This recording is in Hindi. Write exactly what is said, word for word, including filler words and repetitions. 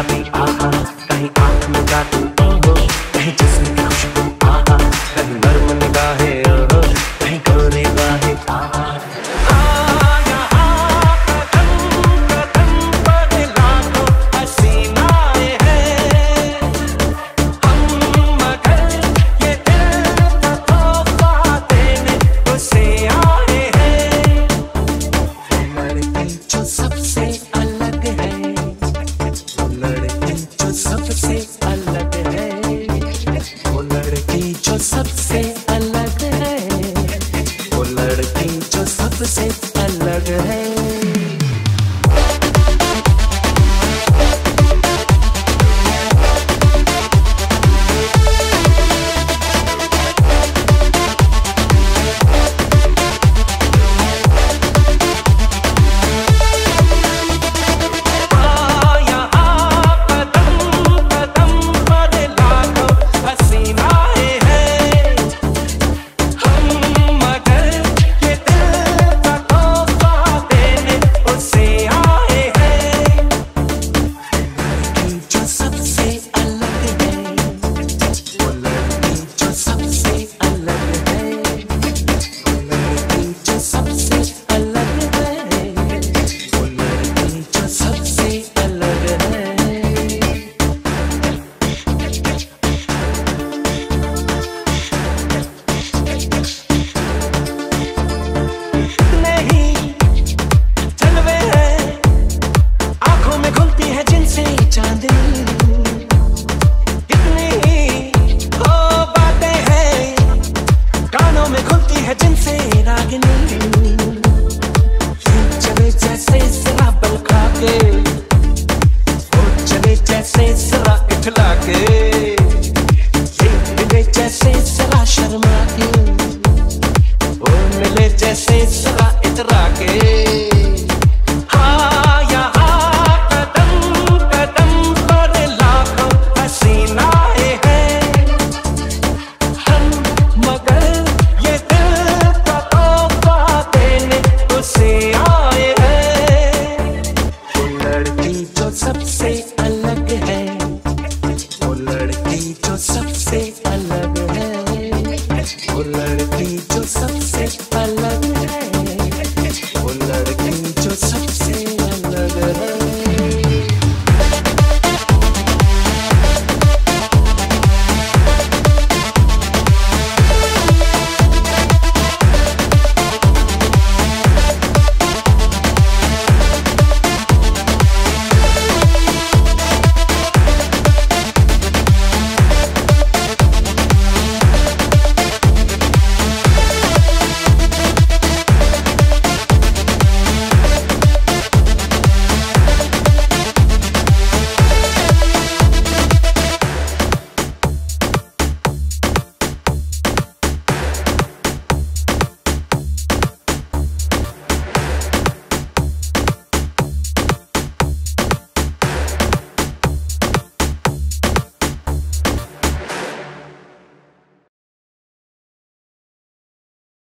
गुलाबी आहा, कहीं आँख में जादू ओहो, कहीं जिस्म की खुशबू आहा, कहीं नर्म निगाहें ओहो, कहीं गोरी बाहें आहा। सबसे अलग है वो लड़की जो सबसे अलग है, वो लड़की जो सबसे अलग है। जिनसे रागिनी चले जैसे शराब खा के, वो चले जैसे जरा इठला के, मिले जैसे जरा शर्मा के, वो मिले जैसे जरा इतरा के। सबसे